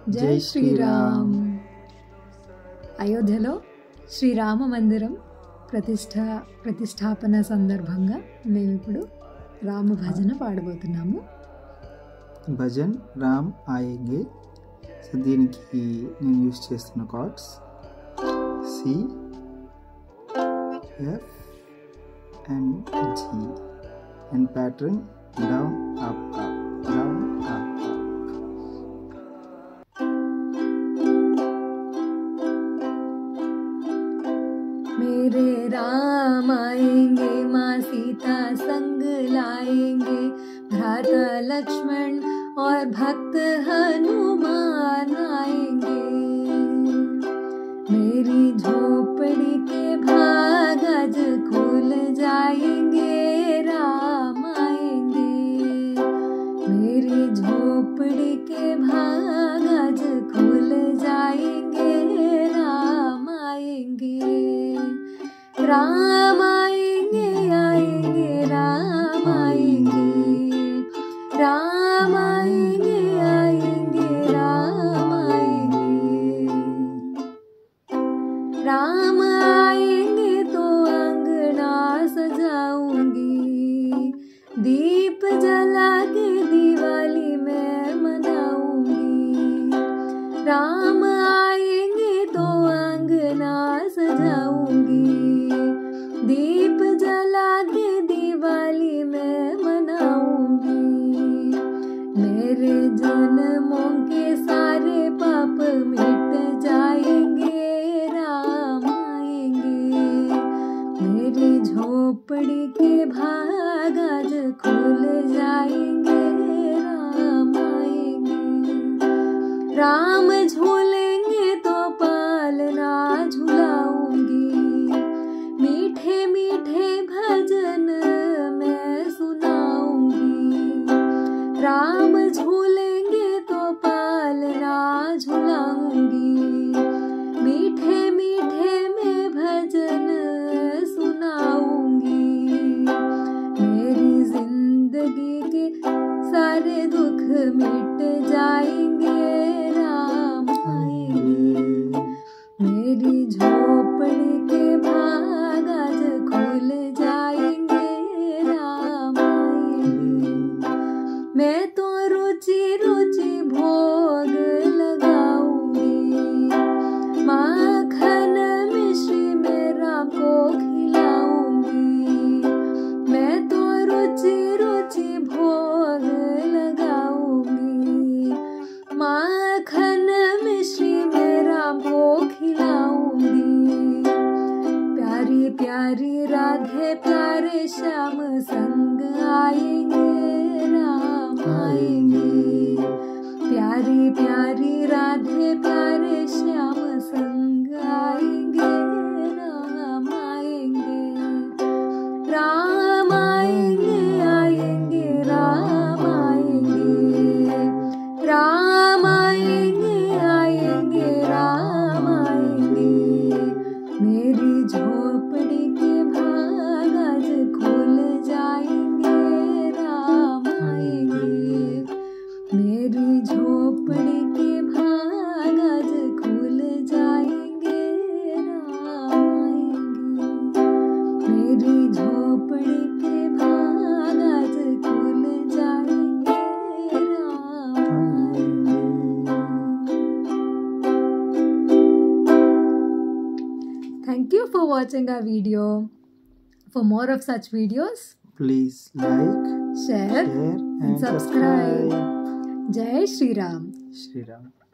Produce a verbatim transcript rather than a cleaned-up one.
జై శ్రీరామ్. అయోధ్యలో శ్రీరామ మందిరం ప్రతిష్ట ప్రతిష్టాపన సందర్భంగా మేము ఇప్పుడు రామ భజన పాడబోతున్నాము. భజన్ రామ్ ఆయేంగే. సో దీనికి నేను యూజ్ చేస్తున్న chords C, F and G and pattern down up up down up up. मेरे राम आएंगे, माँ सीता संग लाएंगे, भ्राता लक्ष्मण और भक्त हनुमान आएंगे. मेरी झोपड़ी के भाग आज खुल जाएंगे, राम आएंगे. मेरी झोपड़ी के भाग आज खुल जाएंगे, राम आएंगे. राम आएंगे आएंगे राम आएंगे, राम आएंगे आएंगे राम आएंगे. राम आएंगे तो अंगना सजाऊंगी, दीप जला के दिवाली मैं मनाऊंगी. राम आएंगे तो अंगना सजाऊंगी, दीप जला के दिवाली में मनाऊंगी. मेरे जन्मों के सारे पाप मिट जाएंगे, राम आएंगे. मेरी झोपड़ी के भाग आज खुल जाएंगे, राम आएंगे. राम झूलेंगे तो पालना झुलाऊंगी, मीठे मीठे भजन मैं सुनाऊंगी. राम झूलेंगे तो पालना झुलाऊंगी, मीठे मीठे में भजन सुनाऊंगी. मेरी जिंदगी के सारे दुख मिट जाएंगे, राम आएंगे. मेरी झोपड़ी के भाग आज खुल जाएंगे, राम आएंगे. मैं तो रुचि रुचि भोग लगाऊंगी, माखन मिश्री में राम को खिलाऊंगी. मैं तो रुचि रुचि भोग लगाऊंगी, माखन मिश्री में राम को खिलाऊंगी. प्यारी प्यारी राधे प्यारे श्याम संग आएंगे, राम आएंगे. प्यारी प्यारी राधे प्यारे श्याम संग आएंगे, राम आएंगे. राम आएंगे आएंगे राम आएंगे, राम आएंगे आएंगे राम आएंगे. मेरी झोपड़ी के भाग आज खुल जाएंगे, राम आएंगे. मेरी झोपड़ी के भाग आज खुल जाएंगे, राम आएंगे. मेरी झोपड़ी के भाग आज खुल जाएंगे, राम आएंगे. Thank you for watching our video. For more of such videos, Please like, share, share and and subscribe. subscribe. Jai Shri Ram. Shri Ram.